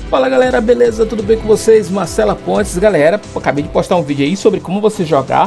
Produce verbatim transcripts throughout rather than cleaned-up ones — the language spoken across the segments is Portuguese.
Fala galera, beleza? Tudo bem com vocês? Marcela Pontes. Galera, acabei de postar um vídeo aí sobre como você jogar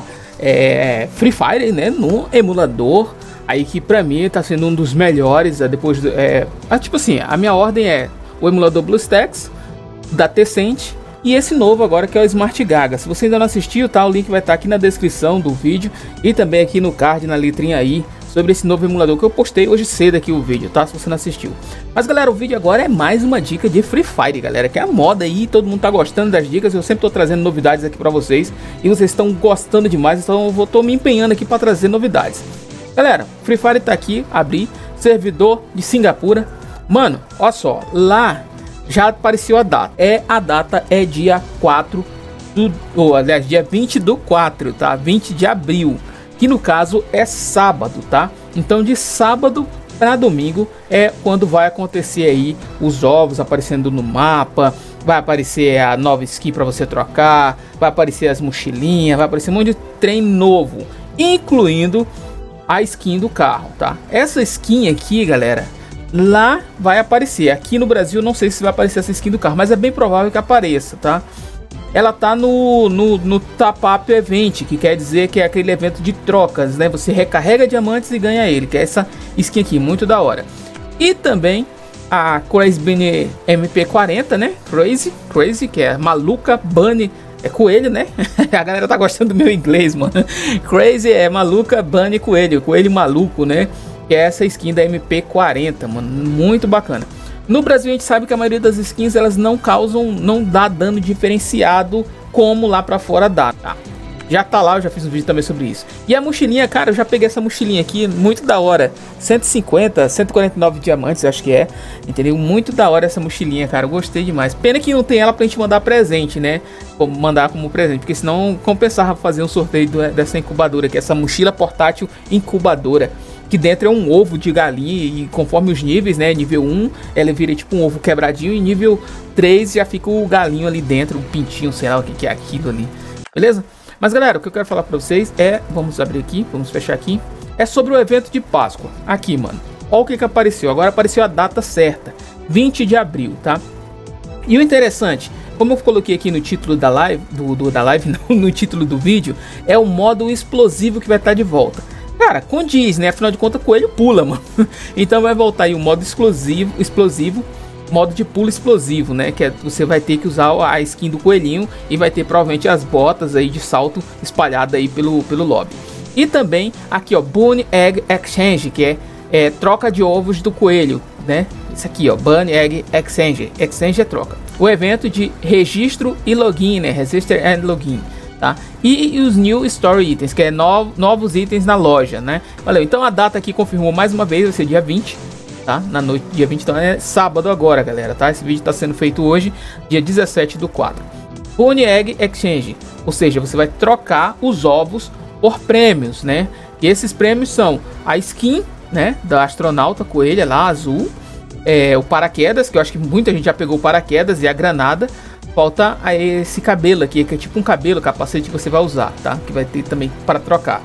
é, Free Fire, né, no emulador. Aí que pra mim tá sendo um dos melhores. É, depois do, é, ah, tipo assim, a minha ordem é o emulador BlueStacks, da Tencent e esse novo agora que é o Smartgaga. Se você ainda não assistiu, tá, o link vai estar aqui na descrição do vídeo e também aqui no card, na letrinha aí, sobre esse novo emulador que eu postei hoje cedo aqui o vídeo, tá? Se você não assistiu. Mas galera, o vídeo agora é mais uma dica de Free Fire, galera, que é a moda aí, todo mundo tá gostando das dicas, eu sempre tô trazendo novidades aqui pra vocês e vocês estão gostando demais, então eu vou, tô me empenhando aqui pra trazer novidades. Galera, Free Fire tá aqui, abri, servidor de Singapura. Mano, olha só, lá já apareceu a data, é a data é dia quatro do, ou aliás, dia vinte do quatro, tá? vinte de abril. Que no caso é sábado, tá? Então de sábado para domingo é quando vai acontecer aí os ovos aparecendo no mapa, vai aparecer a nova skin para você trocar, vai aparecer as mochilinhas, vai aparecer um monte de trem novo, incluindo a skin do carro, tá? Essa skin aqui, galera, lá vai aparecer. Aqui no Brasil não sei se vai aparecer essa skin do carro, mas é bem provável que apareça, tá? Ela tá no, no, no Top-Up Event, que quer dizer que é aquele evento de trocas, né? Você recarrega diamantes e ganha ele, que é essa skin aqui, muito da hora. E também a Crazy Bunny M P quarenta, né? Crazy, Crazy, que é maluca Bunny, é coelho, né? A galera tá gostando do meu inglês, mano. Crazy é maluca Bunny coelho, coelho maluco, né? Que é essa skin da M P quarenta, mano, muito bacana. No Brasil a gente sabe que a maioria das skins elas não causam, não dá dano diferenciado como lá pra fora dá, tá? Já tá lá, eu já fiz um vídeo também sobre isso. E a mochilinha, cara, eu já peguei essa mochilinha aqui, muito da hora. cento e cinquenta, cento e quarenta e nove diamantes, acho que é. Entendeu? Muito da hora essa mochilinha, cara, eu gostei demais. Pena que não tem ela pra gente mandar presente, né? Como mandar como presente, porque senão compensava fazer um sorteio dessa incubadora, que é essa mochila portátil incubadora. Que dentro é um ovo de galinha e conforme os níveis, né, nível um, ela vira tipo um ovo quebradinho e nível três já fica o galinho ali dentro, um pintinho, sei lá o que, que é aquilo ali, beleza? Mas galera, o que eu quero falar pra vocês é, vamos abrir aqui, vamos fechar aqui, é sobre o evento de Páscoa, aqui mano, olha o que que apareceu, agora apareceu a data certa, vinte de abril, tá? E o interessante, como eu coloquei aqui no título da live, do, do, da live não, no título do vídeo, é o modo explosivo que vai estar de volta. Cara, condiz, né? Afinal de contas, coelho pula, mano. Então vai voltar aí o modo explosivo, explosivo, modo de pulo explosivo, né? Que é, você vai ter que usar a skin do coelhinho e vai ter provavelmente as botas aí de salto espalhadas aí pelo, pelo lobby. E também aqui, ó, Bunny Egg Exchange, que é, é troca de ovos do coelho, né? Isso aqui, ó, Bunny Egg Exchange. Exchange é troca. O evento de registro e login, né? Register and login. Tá? E, e os New Story Itens, que é no, novos itens na loja, né? Valeu, então a data aqui confirmou mais uma vez, vai ser dia vinte, tá? Na noite, dia vinte, então é sábado agora, galera, tá? Esse vídeo tá sendo feito hoje, dia dezessete do quatro. Bunny Egg Exchange, ou seja, você vai trocar os ovos por prêmios, né? E esses prêmios são a skin, né? Da astronauta coelha lá, azul, é, o paraquedas, que eu acho que muita gente já pegou o paraquedas, e a granada. Falta esse cabelo aqui, que é tipo um cabelo, capacete que você vai usar, tá? Que vai ter também para trocar.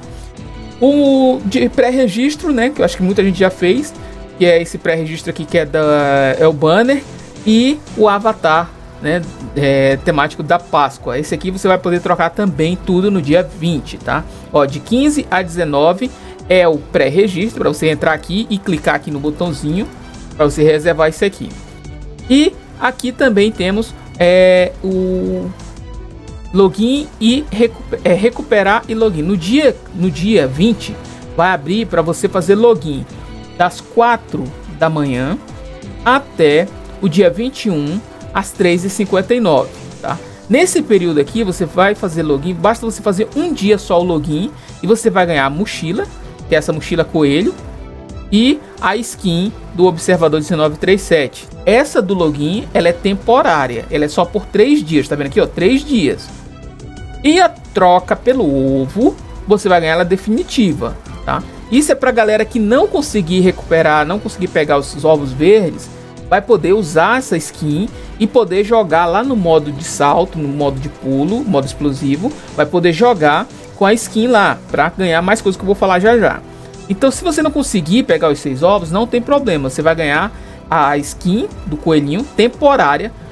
O de pré-registro, né? Que eu acho que muita gente já fez. Que é esse pré-registro aqui, que é, da, é o banner. E o avatar, né? É, temático da Páscoa. Esse aqui você vai poder trocar também tudo no dia vinte, tá? Ó, de quinze a dezenove é o pré-registro, para você entrar aqui e clicar aqui no botãozinho. Para você reservar isso aqui. E aqui também temos... É o login e recuper, é, recuperar e login. No dia, no dia vinte vai abrir para você fazer login das quatro da manhã até o dia vinte e um às três e cinquenta e nove, tá? Nesse período aqui você vai fazer login, basta você fazer um dia só o login e você vai ganhar a mochila, que é essa mochila coelho, e a skin do observador dezenove trinta e sete. Essa do login, ela é temporária, ela é só por três dias, tá vendo aqui, ó, três dias. E a troca pelo ovo, você vai ganhar ela definitiva, tá? Isso é pra galera que não conseguir recuperar, não conseguir pegar os ovos verdes, vai poder usar essa skin e poder jogar lá no modo de salto, no modo de pulo, modo explosivo, vai poder jogar com a skin lá, pra ganhar mais coisas que eu vou falar já já. Então, se você não conseguir pegar os seis ovos, não tem problema. Você vai ganhar a skin do coelhinho temporária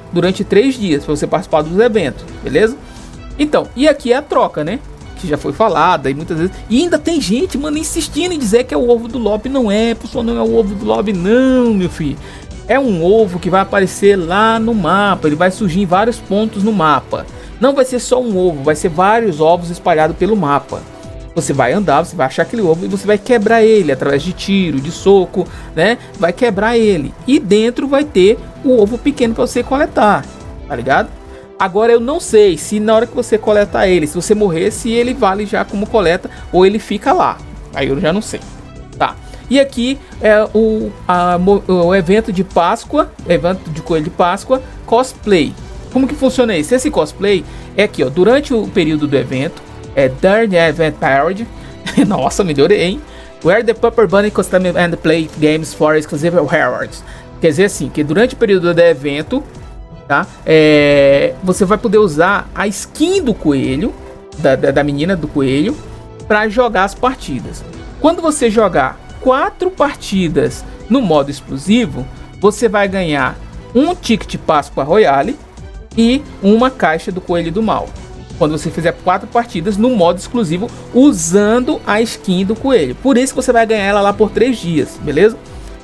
durante três dias para você participar dos eventos, beleza? Então, e aqui é a troca, né? Que já foi falada e muitas vezes. E ainda tem gente, mano, insistindo em dizer que é o ovo do lobby. Não é, pessoal, não é o ovo do lobby, não, meu filho. É um ovo que vai aparecer lá no mapa. Ele vai surgir em vários pontos no mapa. Não vai ser só um ovo, vai ser vários ovos espalhados pelo mapa. Você vai andar, você vai achar aquele ovo e você vai quebrar ele através de tiro, de soco, né? Vai quebrar ele. E dentro vai ter o ovo pequeno para você coletar, tá ligado? Agora eu não sei se na hora que você coletar ele, se você morrer, se ele vale já como coleta ou ele fica lá. Aí eu já não sei. Tá. E aqui é o, a, o evento de Páscoa, evento de Coelho de Páscoa, cosplay. Como que funciona isso? Esse cosplay é aqui, ó, durante o período do evento, é during the event period. Nossa, melhorei, hein? Where the Pepper Bunny custom and play games for exclusive rewards. Quer dizer assim, que durante o período do evento, tá? É, você vai poder usar a skin do coelho, da, da, da menina do coelho, para jogar as partidas. Quando você jogar quatro partidas no modo exclusivo, você vai ganhar um ticket Páscoa Royale e uma caixa do Coelho do Mal. Quando você fizer quatro partidas no modo exclusivo usando a skin do coelho. Por isso que você vai ganhar ela lá por três dias, beleza?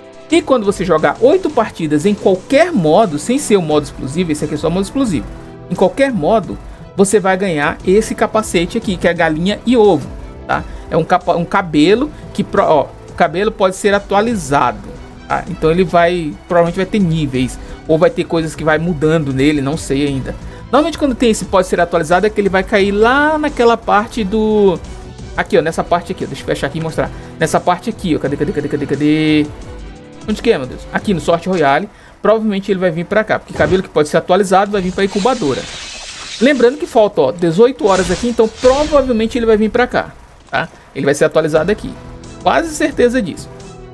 E quando você jogar oito partidas em qualquer modo, sem ser o modo exclusivo, esse aqui é só o modo exclusivo. Em qualquer modo, você vai ganhar esse capacete aqui, que é galinha e ovo, tá? É um, capa um cabelo que, ó, o cabelo pode ser atualizado, tá? Então ele vai, provavelmente vai ter níveis, ou vai ter coisas que vai mudando nele, não sei ainda. Normalmente quando tem esse pode ser atualizado é que ele vai cair lá naquela parte do... Aqui, ó, nessa parte aqui, ó, deixa eu fechar aqui e mostrar. Nessa parte aqui, ó, cadê, cadê, cadê, cadê, cadê? Onde que é, meu Deus? Aqui no Sorte Royale, provavelmente ele vai vir pra cá, porque cabelo que pode ser atualizado vai vir pra incubadora. Lembrando que falta, ó, dezoito horas aqui, então provavelmente ele vai vir pra cá, tá? Ele vai ser atualizado aqui, quase certeza disso.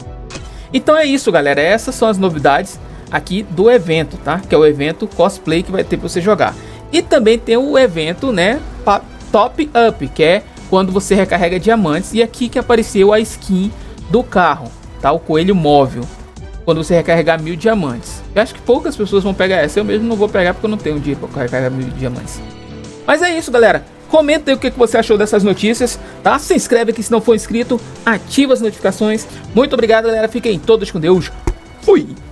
Então é isso, galera, essas são as novidades aqui do evento, tá? Que é o evento cosplay que vai ter pra você jogar. E também tem o evento, né, Top Up, que é quando você recarrega diamantes. E aqui que apareceu a skin do carro, tá? O coelho móvel, quando você recarregar mil diamantes. Eu acho que poucas pessoas vão pegar essa. Eu mesmo não vou pegar porque eu não tenho dinheiro para recarregar mil diamantes. Mas é isso, galera. Comenta aí o que você achou dessas notícias, tá? Se inscreve aqui se não for inscrito. Ativa as notificações. Muito obrigado, galera. Fiquem todos com Deus. Fui!